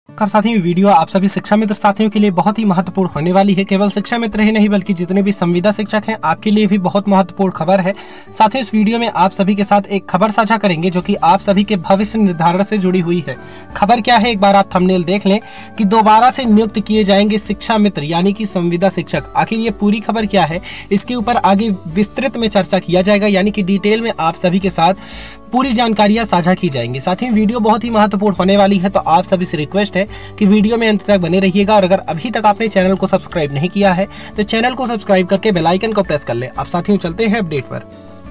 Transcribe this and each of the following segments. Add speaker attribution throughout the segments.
Speaker 1: साथियों, वीडियो आप सभी शिक्षा मित्र साथियों के लिए बहुत ही महत्वपूर्ण होने वाली है। केवल शिक्षा मित्र ही नहीं बल्कि जितने भी संविदा शिक्षक हैं आपके लिए भी बहुत महत्वपूर्ण खबर है। साथियों, इस वीडियो में आप सभी के साथ एक खबर साझा करेंगे जो कि आप सभी के भविष्य निर्धारण से जुड़ी हुई है। खबर क्या है, एक बार आप थंबनेल देख लें कि दोबारा से नियुक्त किए जाएंगे शिक्षा मित्र यानी कि संविदा शिक्षक। आखिर ये पूरी खबर क्या है, इसके ऊपर आगे विस्तृत में चर्चा किया जाएगा, यानी कि डिटेल में आप सभी के साथ पूरी जानकारियां साझा की जाएंगी। साथ ही वीडियो बहुत ही महत्वपूर्ण होने वाली है, तो आप सभी से रिक्वेस्ट है कि वीडियो में अंत तक बने रहिएगा। और अगर अभी तक आपने चैनल को सब्सक्राइब नहीं किया है तो चैनल को सब्सक्राइब करके बेल आइकन को प्रेस कर लें। अब साथियों चलते हैं अपडेट पर।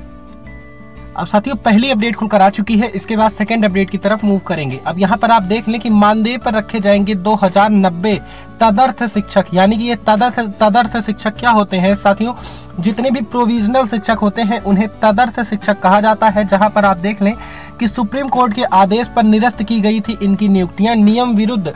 Speaker 1: अब साथियों पहली अपडेट खुलकर आ चुकी है, इसके बाद सेकंड अपडेट की तरफ मूव करेंगे। अब यहाँ पर आप देख लें कि मानदेय पर रखे जाएंगे 2090 तदर्थ शिक्षक, यानी कि ये तदर्थ शिक्षक क्या होते हैं साथियों, जितने भी प्रोविजनल शिक्षक होते हैं उन्हें तदर्थ शिक्षक कहा जाता है। जहां पर आप देख लें कि सुप्रीम कोर्ट के आदेश पर निरस्त की गई थी इनकी नियुक्तियां, नियम विरुद्ध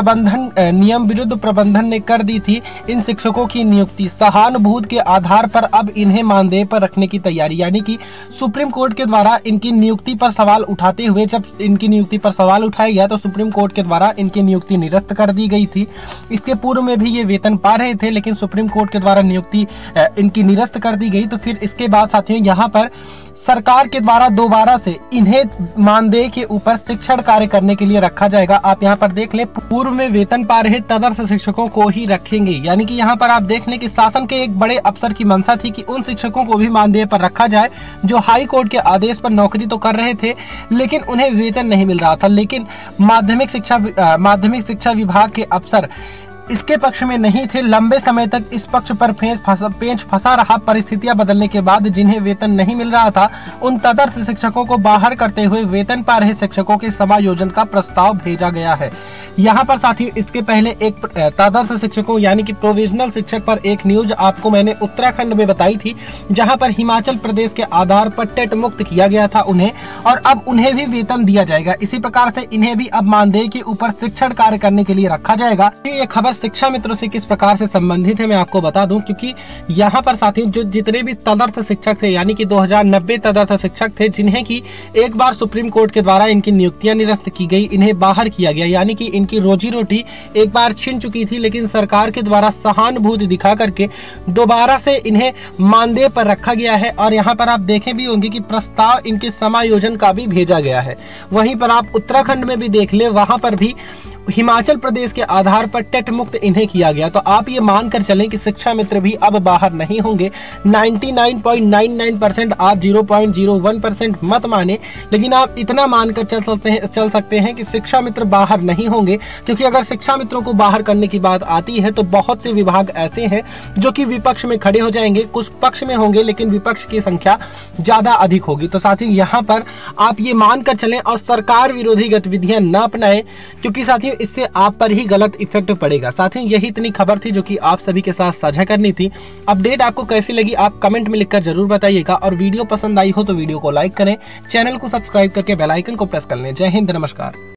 Speaker 1: प्रबंधन ने कर दी थी इन शिक्षकों की नियुक्ति। सहानुभूति के आधार पर अब इन्हें मानदेय पर रखने की तैयारी, यानी कि सुप्रीम कोर्ट के द्वारा इनकी नियुक्ति पर सवाल उठाते हुए जब इनकी नियुक्ति पर सवाल उठाया गया तो सुप्रीम कोर्ट के द्वारा इनकी नियुक्ति निरस्त कर दी गई थी। इसके पूर्व में भी ये वेतन पा रहे थे, लेकिन सुप्रीम कोर्ट के द्वारा नियुक्ति इनकी निरस्त कर दी गई। तो फिर इसके बाद साथियों यहाँ पर सरकार के द्वारा दोबारा से इन्हें मानदेय के ऊपर शिक्षण कार्य करने के लिए रखा जाएगा। आप यहाँ पर देख लें, पूर्व में वेतन पा रहे तदर्थ शिक्षकों को ही रखेंगे, यानी कि यहाँ पर आप देख लें कि शासन के एक बड़े अफसर की मंशा थी कि उन शिक्षकों को भी मानदेय पर रखा जाए जो हाई कोर्ट के आदेश पर नौकरी तो कर रहे थे लेकिन उन्हें वेतन नहीं मिल रहा था। लेकिन माध्यमिक शिक्षा विभाग के अफसर इसके पक्ष में नहीं थे। लंबे समय तक इस पक्ष पर पेंच फंसा रहा। परिस्थितियां बदलने के बाद जिन्हें वेतन नहीं मिल रहा था उन तदर्थ शिक्षकों को बाहर करते हुए वेतन पा रहे शिक्षकों के समायोजन का प्रस्ताव भेजा गया है। यहाँ पर साथियों इसके पहले एक तदर्थ शिक्षकों यानी कि प्रोविजनल शिक्षक पर एक न्यूज आपको मैंने उत्तराखंड में बताई थी, जहां पर हिमाचल प्रदेश के आधार पर टेट मुक्त किया गया था उन्हें, और अब उन्हें भी वेतन दिया जाएगा। इसी प्रकार से इन्हें भी अब मानदेय के ऊपर शिक्षण कार्य करने के लिए रखा जाएगा। ये खबर शिक्षा मित्रों से किस प्रकार से संबंधित है मैं आपको बता दूं, क्योंकि यहाँ पर साथियों जो जितने भी तदर्थ शिक्षक थे यानी कि 2090 तदर्थ शिक्षक थे जिन्हें की एक बार सुप्रीम कोर्ट के द्वारा इनकी नियुक्तियां निरस्त की गई, इन्हें बाहर किया गया, यानी कि इनकी रोजी रोटी एक बार छिन चुकी थी, लेकिन सरकार के द्वारा सहानुभूति दिखा करके दोबारा से इन्हें मानदेय पर रखा गया है। और यहाँ पर आप देखें भी होंगे कि प्रस्ताव इनके समायोजन का भी भेजा गया है। वहीं पर आप उत्तराखंड में भी देख ले, वहां पर भी हिमाचल प्रदेश के आधार पर टेट मुक्त इन्हें किया गया। तो आप ये मानकर चलें कि शिक्षा मित्र भी अब बाहर नहीं होंगे। 99.99% आप 0.01% मत माने, लेकिन आप इतना मानकर चल सकते हैं कि शिक्षा मित्र बाहर नहीं होंगे, क्योंकि अगर शिक्षा मित्रों को बाहर करने की बात आती है तो बहुत से विभाग ऐसे हैं जो कि विपक्ष में खड़े हो जाएंगे, कुछ पक्ष में होंगे लेकिन विपक्ष की संख्या ज्यादा अधिक होगी। तो साथियों यहाँ पर आप ये मानकर चलें और सरकार विरोधी गतिविधियां न अपनाएं, क्योंकि साथियों इससे आप पर ही गलत इफेक्ट पड़ेगा। साथियों यही इतनी खबर थी जो कि आप सभी के साथ साझा करनी थी। अपडेट आपको कैसी लगी आप कमेंट में लिखकर जरूर बताइएगा, और वीडियो पसंद आई हो तो वीडियो को लाइक करें, चैनल को सब्सक्राइब करके बेल आइकन को प्रेस कर लें। जय हिंद, नमस्कार।